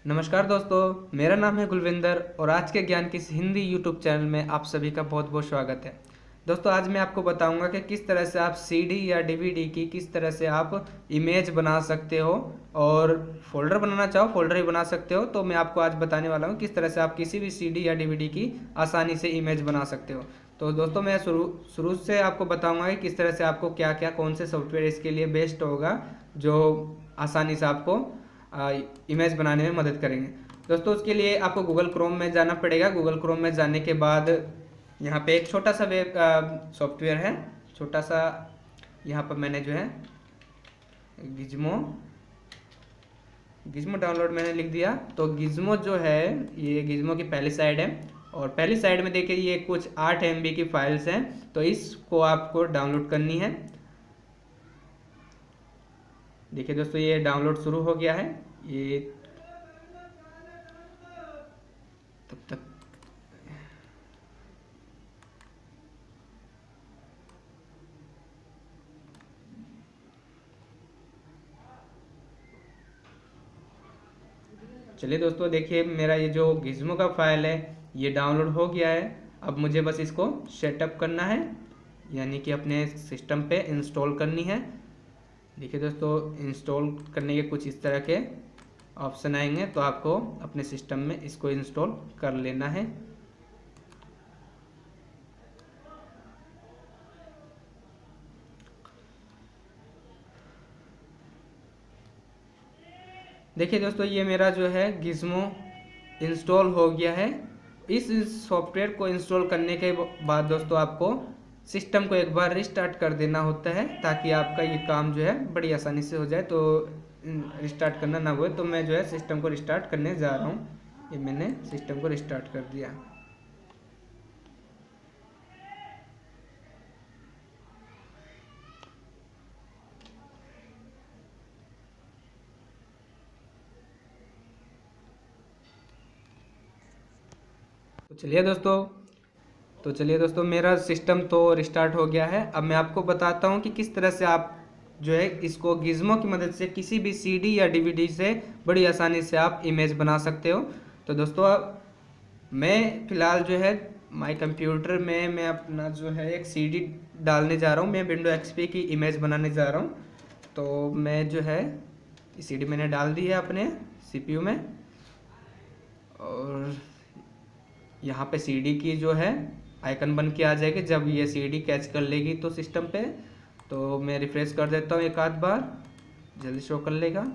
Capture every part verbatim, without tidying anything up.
नमस्कार दोस्तों, मेरा नाम है गुलविंदर और आज के ज्ञान की इस हिंदी यूट्यूब चैनल में आप सभी का बहुत बहुत स्वागत है। दोस्तों, आज मैं आपको बताऊंगा कि किस तरह से आप सीडी या डीवीडी की किस तरह से आप इमेज बना सकते हो और फोल्डर बनाना चाहो फोल्डर ही बना सकते हो। तो मैं आपको आज बताने वाला हूँ किस तरह से आप किसी भी सीडी या डीवीडी की आसानी से इमेज बना सकते हो। तो दोस्तों, मैं शुरू शुरू से आपको बताऊँगा कि किस तरह से आपको क्या क्या कौन से सॉफ्टवेयर इसके लिए बेस्ट होगा जो आसानी से आपको इमेज बनाने में मदद करेंगे। दोस्तों, उसके लिए आपको गूगल क्रोम में जाना पड़ेगा। गूगल क्रोम में जाने के बाद यहाँ पे एक छोटा सा वेब सॉफ्टवेयर है, छोटा सा। यहाँ पर मैंने जो है गिज्मो गिज्मो डाउनलोड मैंने लिख दिया। तो गिज्मो जो है ये गिज्मो की पहली साइड है और पहली साइड में देखिए ये कुछ आठ एम बी की फाइल्स हैं। तो इसको आपको डाउनलोड करनी है। देखिए दोस्तों, ये डाउनलोड शुरू हो गया है। ये तब तक चलिए दोस्तों, देखिए मेरा ये जो गिज्मो का फाइल है ये डाउनलोड हो गया है। अब मुझे बस इसको सेटअप करना है, यानी कि अपने सिस्टम पे इंस्टॉल करनी है। देखिए दोस्तों, इंस्टॉल करने के कुछ इस तरह के ऑप्शन आएंगे, तो आपको अपने सिस्टम में इसको इंस्टॉल कर लेना है। देखिए दोस्तों, ये मेरा जो है गिज्मो इंस्टॉल हो गया है। इस सॉफ्टवेयर को इंस्टॉल करने के बाद दोस्तों आपको सिस्टम को एक बार रिस्टार्ट कर देना होता है, ताकि आपका ये काम जो है बड़ी आसानी से हो जाए। तो रिस्टार्ट करना ना हुए तो मैं जो है सिस्टम को रिस्टार्ट करने जा रहा हूँ। ये मैंने सिस्टम को रिस्टार्ट कर दिया। तो चलिए दोस्तों तो चलिए दोस्तों मेरा सिस्टम तो रिस्टार्ट हो गया है। अब मैं आपको बताता हूँ कि किस तरह से आप जो है इसको गिज्मो की मदद से किसी भी सीडी या डीवीडी से बड़ी आसानी से आप इमेज बना सकते हो। तो दोस्तों, मैं फ़िलहाल जो है माई कंप्यूटर में मैं अपना जो है एक सीडी डालने जा रहा हूँ। मैं विंडो एक्सपी की इमेज बनाने जा रहा हूँ। तो मैं जो है सीडी मैंने डाल दी है अपने सीपीयू में, और यहाँ पे सीडी की जो है आइकन बन के आ जाएगी जब ये सीडी कैच कर लेगी तो सिस्टम पे। तो मैं रिफ्रेश कर देता हूँ एक आध बार, जल्दी शो कर लेगा।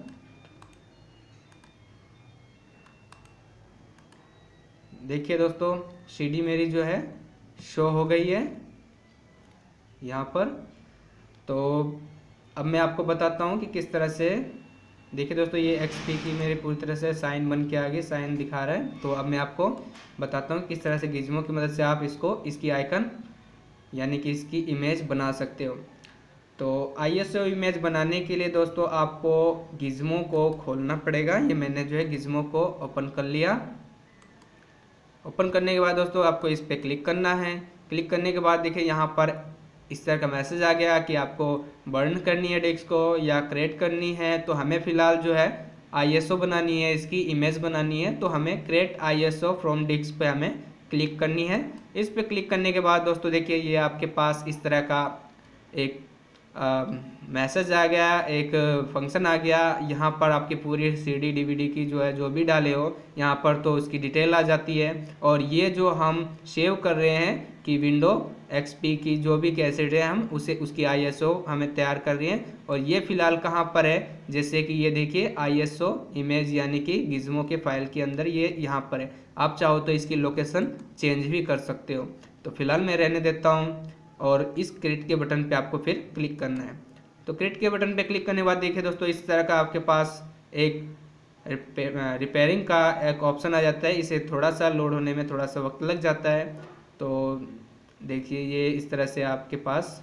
देखिए दोस्तों, सीडी मेरी जो है शो हो गई है यहाँ पर। तो अब मैं आपको बताता हूँ कि किस तरह से। देखिए दोस्तों, ये एक्सपी की मेरी पूरी तरह से साइन बन के आ गई, साइन दिखा रहा है। तो अब मैं आपको बताता हूँ किस तरह से गिज्मो की मदद से आप इसको इसकी आइकन यानी कि इसकी इमेज बना सकते हो। तो आईएसओ इमेज बनाने के लिए दोस्तों आपको गिज्मो को खोलना पड़ेगा। ये मैंने जो है गिज्मो को ओपन कर लिया। ओपन करने के बाद दोस्तों आपको इस पर क्लिक करना है। क्लिक करने के बाद देखिए यहाँ पर इस तरह का मैसेज आ गया कि आपको बर्न करनी है डिस्क को या क्रिएट करनी है। तो हमें फ़िलहाल जो है आईएसओ बनानी है, इसकी इमेज बनानी है। तो हमें क्रिएट आईएसओ फ्रॉम डिस्क पे हमें क्लिक करनी है। इस पे क्लिक करने के बाद दोस्तों देखिए ये आपके पास इस तरह का एक मैसेज आ गया, एक फंक्शन आ गया। यहाँ पर आपकी पूरी सीडी डीवीडी की जो है जो भी डाले हो यहाँ पर तो उसकी डिटेल आ जाती है। और ये जो हम सेव कर रहे हैं कि विंडो एक्सपी की जो भी कैसेट है हम उसे उसकी आईएसओ हमें तैयार कर रही है। और ये फ़िलहाल कहाँ पर है, जैसे कि ये देखिए आईएसओ इमेज यानी कि गिज्मो के फाइल के अंदर ये यहाँ पर है। आप चाहो तो इसकी लोकेशन चेंज भी कर सकते हो। तो फिलहाल मैं रहने देता हूँ और इस क्रिएट के बटन पे आपको फिर क्लिक करना है। तो क्रिएट के बटन पे क्लिक करने के बाद देखिए दोस्तों इस तरह का आपके पास एक रिपेयरिंग का एक ऑप्शन आ जाता है। इसे थोड़ा सा लोड होने में थोड़ा सा वक्त लग जाता है। तो देखिए ये इस तरह से आपके पास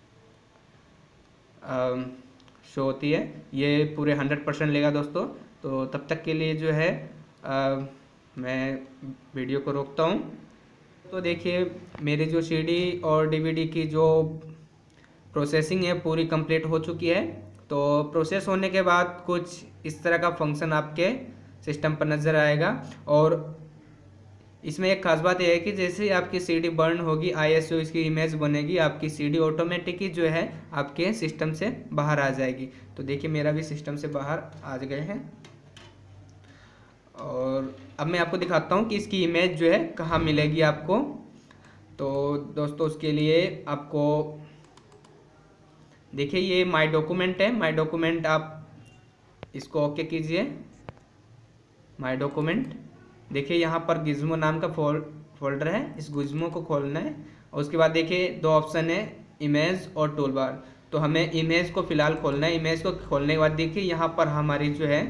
शो होती है। ये पूरे हंड्रेड परसेंट लेगा दोस्तों। तो तब तक के लिए जो है आ, मैं वीडियो को रोकता हूँ। तो देखिए मेरी जो सीडी और डीवीडी की जो प्रोसेसिंग है पूरी कंप्लीट हो चुकी है। तो प्रोसेस होने के बाद कुछ इस तरह का फंक्शन आपके सिस्टम पर नज़र आएगा। और इसमें एक खास बात यह है कि जैसे ही आपकी सीडी बर्न होगी, आईएसओ इसकी इमेज बनेगी, आपकी सीडी ऑटोमेटिक ही जो है आपके सिस्टम से बाहर आ जाएगी। तो देखिए मेरा भी सिस्टम से बाहर आ गए हैं। और अब मैं आपको दिखाता हूँ कि इसकी इमेज जो है कहाँ मिलेगी आपको। तो दोस्तों उसके लिए आपको देखिए ये माय डॉक्यूमेंट है। माय डॉक्यूमेंट आप इसको ओके कीजिए। माय डॉक्यूमेंट देखिए यहाँ पर गिज्मो नाम का फोल फोल्डर है, इस गिज्मो को खोलना है। और उसके बाद देखिए दो ऑप्शन है, इमेज और टूल बार। तो हमें इमेज को फिलहाल खोलना है। इमेज को खोलने के बाद देखिए यहाँ पर हमारी जो है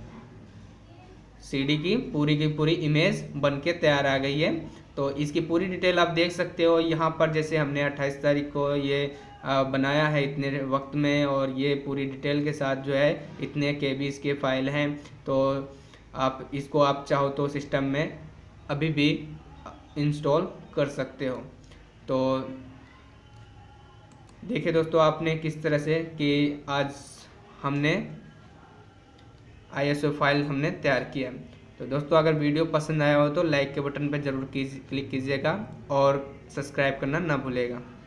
सीडी की पूरी की पूरी इमेज बन के तैयार आ गई है। तो इसकी पूरी डिटेल आप देख सकते हो यहाँ पर। जैसे हमने अट्ठाईस तारीख को ये बनाया है इतने वक्त में, और ये पूरी डिटेल के साथ जो है इतने के बी इसके फाइल हैं। तो आप इसको आप चाहो तो सिस्टम में अभी भी इंस्टॉल कर सकते हो। तो देखिए दोस्तों आपने किस तरह से कि आज हमने आईएसओ फाइल हमने तैयार किया। तो दोस्तों अगर वीडियो पसंद आया हो तो लाइक के बटन पर ज़रूर क्लिक कीजिएगा और सब्सक्राइब करना ना भूलिएगा।